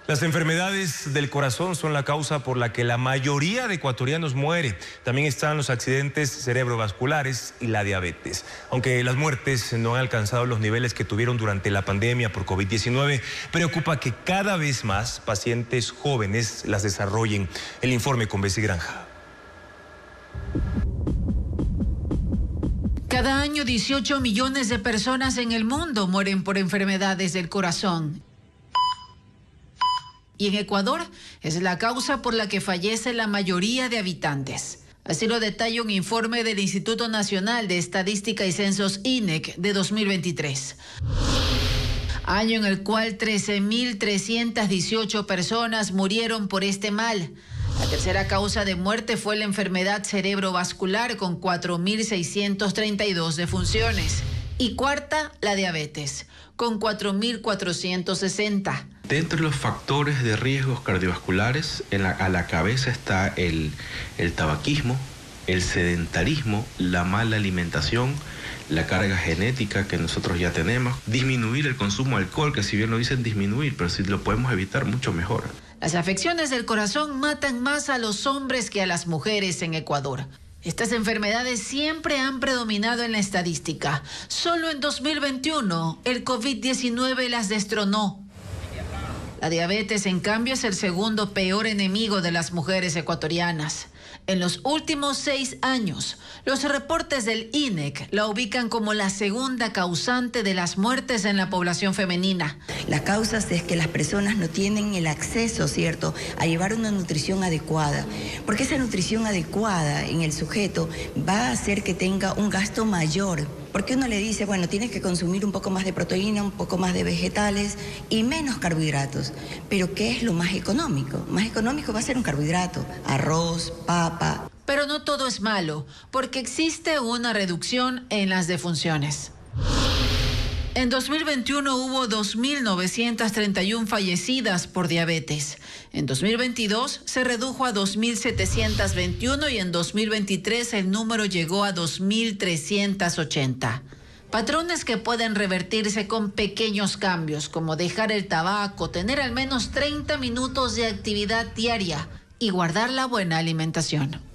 Las enfermedades del corazón son la causa por la que la mayoría de ecuatorianos muere. También están los accidentes cerebrovasculares y la diabetes. Aunque las muertes no han alcanzado los niveles que tuvieron durante la pandemia por COVID-19, preocupa que cada vez más pacientes jóvenes las desarrollen. El informe con Bessie Granja. Cada año 18 millones de personas en el mundo mueren por enfermedades del corazón. Y en Ecuador es la causa por la que fallece la mayoría de habitantes. Así lo detalla un informe del Instituto Nacional de Estadística y Censos INEC de 2023. Año en el cual 13.318 personas murieron por este mal. La tercera causa de muerte fue la enfermedad cerebrovascular con 4.632 defunciones. Y cuarta, la diabetes, con 4.460. Dentro de los factores de riesgos cardiovasculares, a la cabeza está el tabaquismo, el sedentarismo, la mala alimentación, la carga genética que nosotros ya tenemos, disminuir el consumo de alcohol, que si bien lo dicen disminuir, pero si lo podemos evitar, mucho mejor. Las afecciones del corazón matan más a los hombres que a las mujeres en Ecuador. Estas enfermedades siempre han predominado en la estadística. Solo en 2021, el COVID-19 las destronó. La diabetes, en cambio, es el segundo peor enemigo de las mujeres ecuatorianas. En los últimos 6 años, los reportes del INEC la ubican como la segunda causante de las muertes en la población femenina. Las causas es que las personas no tienen el acceso, ¿cierto?, a llevar una nutrición adecuada, porque esa nutrición adecuada en el sujeto va a hacer que tenga un gasto mayor. Porque uno le dice, bueno, tienes que consumir un poco más de proteína, un poco más de vegetales y menos carbohidratos. Pero ¿qué es lo más económico? Más económico va a ser un carbohidrato, arroz, papa. Pero no todo es malo, porque existe una reducción en las defunciones. En 2021 hubo 2.931 fallecidas por diabetes. En 2022 se redujo a 2.721 y en 2023 el número llegó a 2.380. Patrones que pueden revertirse con pequeños cambios, como dejar el tabaco, tener al menos 30 minutos de actividad diaria y guardar la buena alimentación.